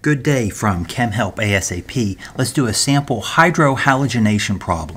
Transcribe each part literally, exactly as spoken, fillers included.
Good day from Chem Help ASAP. Let's do a sample hydrohalogenation problem.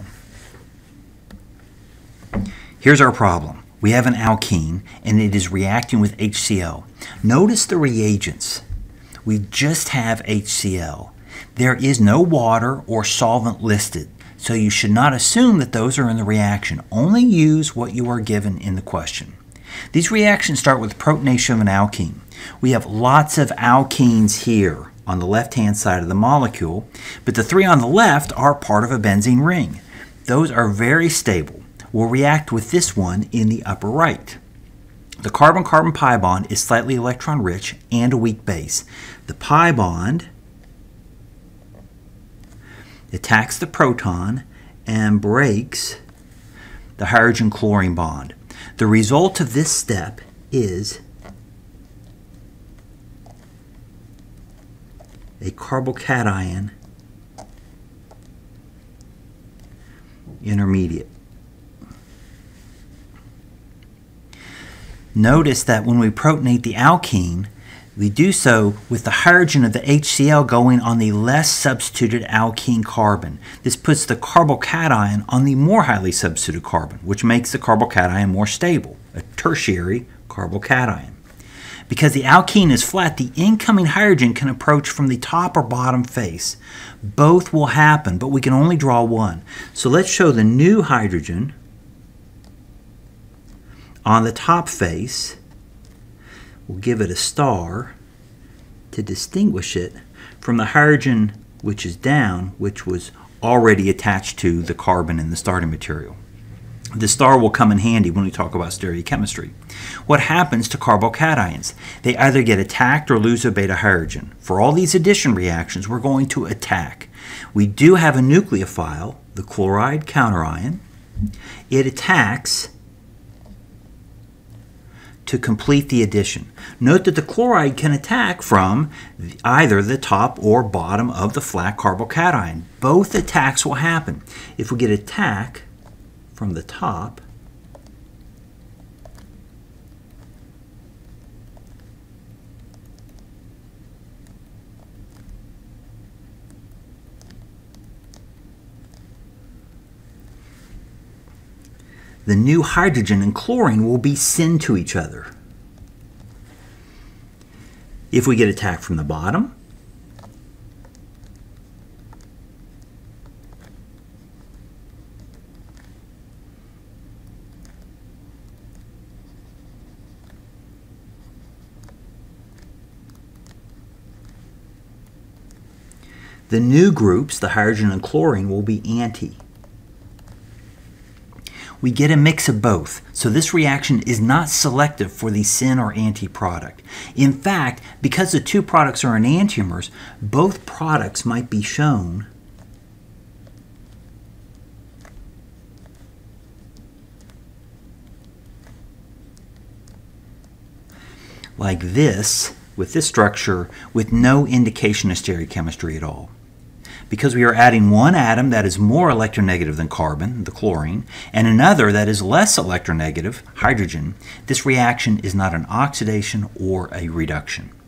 Here's our problem. We have an alkene and it is reacting with H C l. Notice the reagents. We just have H C l. There is no water or solvent listed, so you should not assume that those are in the reaction. Only use what you are given in the question. These reactions start with protonation of an alkene. We have lots of alkenes here on the left-hand side of the molecule, but the three on the left are part of a benzene ring. Those are very stable. We'll react with this one in the upper right. The carbon-carbon pi bond is slightly electron-rich and a weak base. The pi bond attacks the proton and breaks the hydrogen-chlorine bond. The result of this step is a carbocation intermediate. Notice that when we protonate the alkene, we do so with the hydrogen of the H C l going on the less substituted alkene carbon. This puts the carbocation on the more highly substituted carbon, which makes the carbocation more stable, a tertiary carbocation. Because the alkene is flat, the incoming hydrogen can approach from the top or bottom face. Both will happen, but we can only draw one. So let's show the new hydrogen on the top face. We'll give it a star to distinguish it from the hydrogen which is down, which was already attached to the carbon in the starting material. The star will come in handy when we talk about stereochemistry. What happens to carbocations? They either get attacked or lose a beta hydrogen. For all these addition reactions, we're going to attack. We do have a nucleophile, the chloride counterion. It attacks to complete the addition. Note that the chloride can attack from either the top or bottom of the flat carbocation. Both attacks will happen. If we get attack from the top, the new hydrogen and chlorine will be syn to each other. If we get attacked from the bottom, the new groups, the hydrogen and chlorine, will be anti. We get a mix of both, so this reaction is not selective for the syn or anti product. In fact, because the two products are enantiomers, both products might be shown like this, with this structure, with no indication of stereochemistry at all. Because we are adding one atom that is more electronegative than carbon, the chlorine, and another that is less electronegative, hydrogen, this reaction is not an oxidation or a reduction.